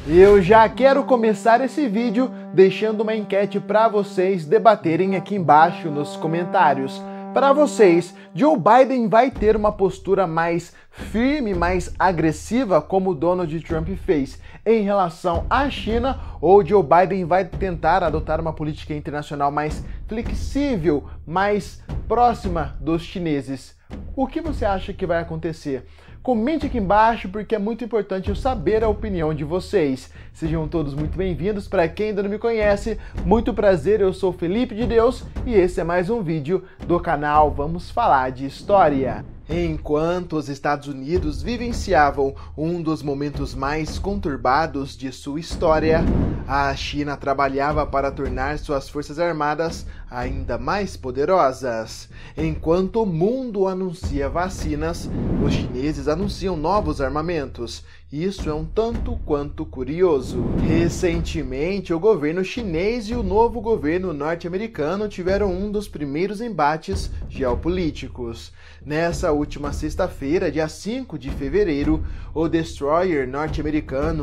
Eu já quero começar esse vídeo deixando uma enquete para vocês debaterem aqui embaixo nos comentários. Para vocês, Joe Biden vai ter uma postura mais firme, mais agressiva, como Donald Trump fez em relação à China, ou Joe Biden vai tentar adotar uma política internacional mais flexível, mais próxima dos chineses? O que você acha que vai acontecer? Comente aqui embaixo porque é muito importante eu saber a opinião de vocês. Sejam todos muito bem-vindos. Para quem ainda não me conhece, muito prazer, eu sou Felipe de Deus e esse é mais um vídeo do canal Vamos Falar de História. Enquanto os Estados Unidos vivenciavam um dos momentos mais conturbados de sua história, a China trabalhava para tornar suas forças armadas ainda mais poderosas. Enquanto o mundo anuncia vacinas, os chineses anunciam novos armamentos. Isso é um tanto quanto curioso. Recentemente, o governo chinês e o novo governo norte-americano tiveram um dos primeiros embates geopolíticos. Nessa última sexta-feira, dia 5 de fevereiro, o destroyer norte-americano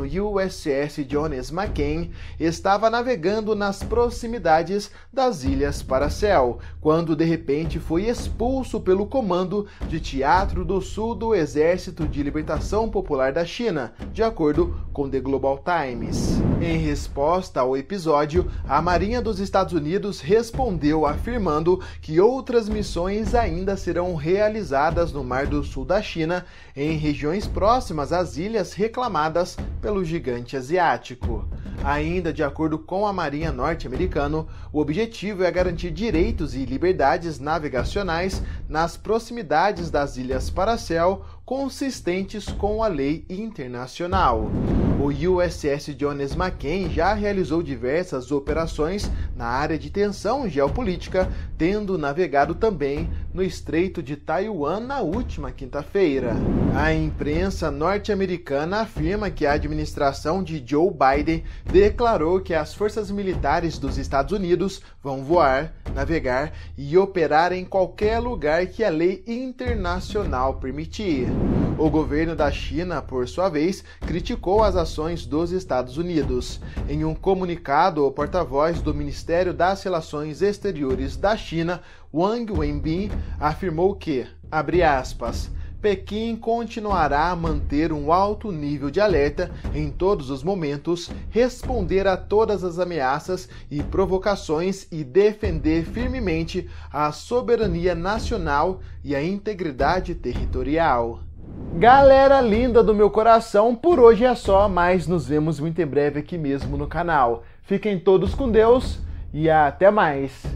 USS John S. McCain estava navegando nas proximidades das Ilhas Paracel, quando de repente foi expulso pelo Comando de Teatro do Sul do Exército de Libertação Popular da China, de acordo com The Global Times. Em resposta ao episódio, a Marinha dos Estados Unidos respondeu afirmando que outras missões ainda serão realizadas no Mar do Sul da China, em regiões próximas às ilhas reclamadas pelo gigante asiático. Ainda de acordo com a Marinha norte-americana, o objetivo é garantir direitos e liberdades navegacionais nas proximidades das Ilhas Paracel, consistentes com a lei internacional. O USS John S. McCain já realizou diversas operações na área de tensão geopolítica, tendo navegado também no Estreito de Taiwan na última quinta-feira. A imprensa norte-americana afirma que a administração de Joe Biden declarou que as forças militares dos Estados Unidos vão voar, navegar e operar em qualquer lugar que a lei internacional permitir. O governo da China, por sua vez, criticou as ações dos Estados Unidos. Em um comunicado, o porta-voz do Ministério das Relações Exteriores da China, Wang Wenbin, afirmou que, abre aspas, Pequim continuará a manter um alto nível de alerta em todos os momentos, responder a todas as ameaças e provocações e defender firmemente a soberania nacional e a integridade territorial. Galera linda do meu coração, por hoje é só, mas nos vemos muito em breve aqui mesmo no canal. Fiquem todos com Deus e até mais!